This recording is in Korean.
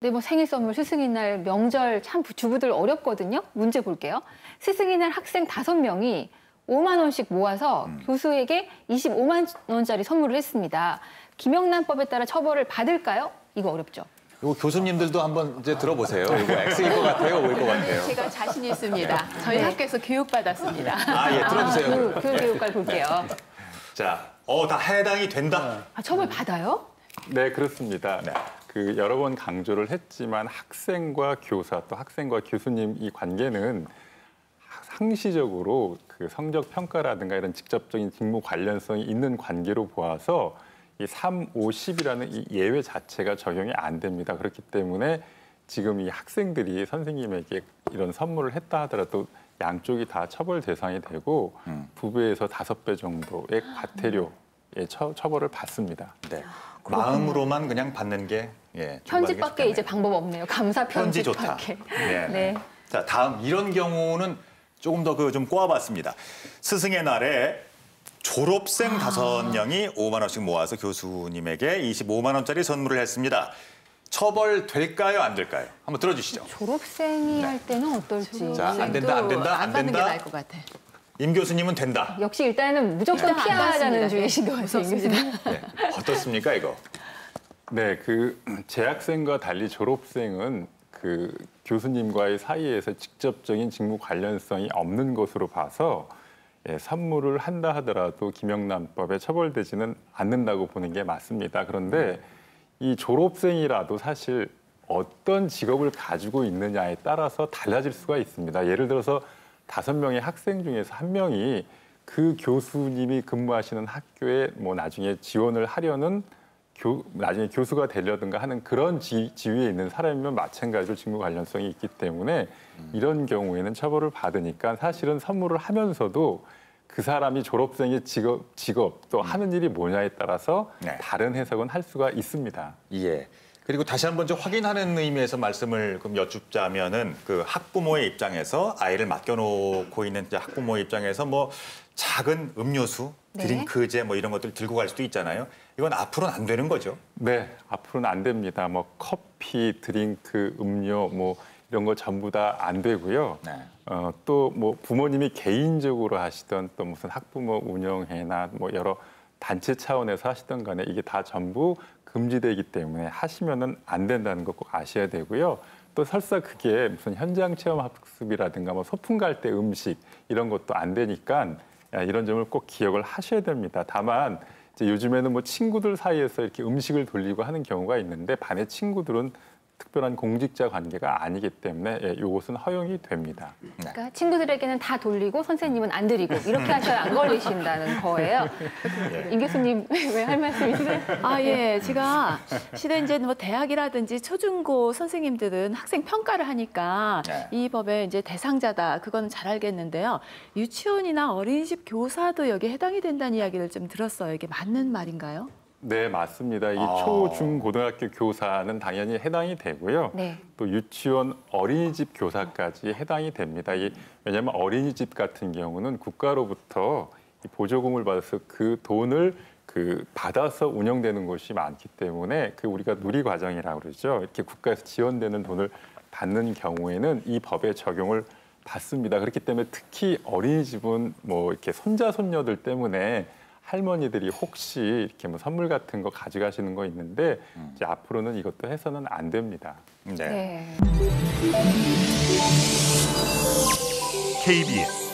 네, 뭐 생일 선물, 스승의 날, 명절 참 주부들 어렵거든요. 문제 볼게요. 스승의 날 학생 5명이 5만 원씩 모아서 교수에게 25만 원짜리 선물을 했습니다. 김영란법에 따라 처벌을 받을까요? 이거 어렵죠. 이거 교수님들도 한번 이제 들어보세요. 이거 X일 것 같아요, O일 것 같아요. 제가 자신 있습니다. 저희 학교에서 교육받았습니다. 아, 예, 들어주세요. 그 교육과를 볼게요. 자, 다 해당이 된다. 아, 처벌 받아요? 네, 그렇습니다. 네. 그 여러 번 강조를 했지만 학생과 교사 또 학생과 교수님 이 관계는 상시적으로 그 성적 평가라든가 이런 직접적인 직무 관련성이 있는 관계로 보아서 이 3, 5, 10이라는 이 예외 자체가 적용이 안 됩니다. 그렇기 때문에 지금 이 학생들이 선생님에게 이런 선물을 했다 하더라도 양쪽이 다 처벌 대상이 되고 2배에서 5배 정도의 과태료의 처벌을 받습니다. 네. 마음으로만 그냥 받는 게 편집밖에 이제 방법 없네요. 감사 편지 좋다. 편집밖에. 네. 네. 자, 다음 이런 경우는 조금 더 좀 꼬아봤습니다. 스승의 날에 졸업생 5명이 5만 원씩 모아서 교수님에게 25만 원짜리 선물을 했습니다. 처벌될까요, 안 될까요? 한번 들어주시죠. 졸업생이 할 때는 어떨지. 자, 안 된다, 안 된다, 안 받는 게 나을 것 같아. 임 교수님은 된다. 역시 일단은 무조건 일단 안 피하자는 받습니다. 주의신 것 같아요. 임 교수님. 네. 어떻습니까, 이거? 네, 그 재학생과 달리 졸업생은 그 교수님과의 사이에서 직접적인 직무 관련성이 없는 것으로 봐서 선물을 한다 하더라도 김영란법에 처벌되지는 않는다고 보는 게 맞습니다. 그런데 이 졸업생이라도 사실 어떤 직업을 가지고 있느냐에 따라서 달라질 수가 있습니다. 예를 들어서 5명의 학생 중에서 1명이 그 교수님이 근무하시는 학교에 뭐 나중에 지원을 하려는 나중에 교수가 되려든가 하는 그런 지위에 있는 사람이면 마찬가지로 직무 관련성이 있기 때문에 이런 경우에는 처벌을 받으니까 사실은 선물을 하면서도 그 사람이 졸업생의 직업 또 하는 일이 뭐냐에 따라서 다른 해석은 할 수가 있습니다. 예. 그리고 다시 한번 좀 확인하는 의미에서 말씀을 좀 여쭙자면은 그 학부모의 입장에서 아이를 맡겨놓고 있는 이제 학부모의 입장에서 뭐 작은 음료수, 드링크제 뭐 이런 것들 들고 갈 수도 있잖아요. 이건 앞으로는 안 되는 거죠? 네, 앞으로는 안 됩니다. 뭐 커피, 드링크, 음료 뭐 이런 거 전부 다 안 되고요. 네. 또 뭐 부모님이 개인적으로 하시던 또 무슨 학부모 운영회나 뭐 여러 단체 차원에서 하시던 간에 이게 다 전부 금지되기 때문에 하시면은 안 된다는 거 꼭 아셔야 되고요. 또 설사 그게 무슨 현장 체험 학습이라든가 뭐 소풍 갈 때 음식 이런 것도 안 되니까 이런 점을 꼭 기억을 하셔야 됩니다. 다만 이제 요즘에는 뭐 친구들 사이에서 이렇게 음식을 돌리고 하는 경우가 있는데 반의 친구들은 특별한 공직자 관계가 아니기 때문에 이것은 허용이 됩니다. 그러니까 친구들에게는 다 돌리고 선생님은 안 드리고 이렇게 하셔야 안 걸리신다는 거예요. 임 교수님 왜 할 말씀 있으세요? 아, 예. 제가 실은 이제 뭐 대학이라든지 초중고 선생님들은 학생 평가를 하니까 이 법의 이제 대상자다. 그건 잘 알겠는데요. 유치원이나 어린이집 교사도 여기에 해당이 된다는 이야기를 좀 들었어요. 이게 맞는 말인가요? 네, 맞습니다. 이 초, 중, 고등학교 교사는 당연히 해당이 되고요. 네. 또 유치원, 어린이집 교사까지 해당이 됩니다. 왜냐하면 어린이집 같은 경우는 국가로부터 보조금을 받아서 그 돈을 받아서 운영되는 곳이 많기 때문에 우리가 누리과정이라고 그러죠. 이렇게 국가에서 지원되는 돈을 받는 경우에는 이 법의 적용을 받습니다. 그렇기 때문에 특히 어린이집은 뭐 이렇게 손자, 손녀들 때문에 할머니들이 혹시 이렇게 뭐 선물 같은 거 가져가시는 거 있는데 이제 앞으로는 이것도 해서는 안 됩니다. 네. 네. KBS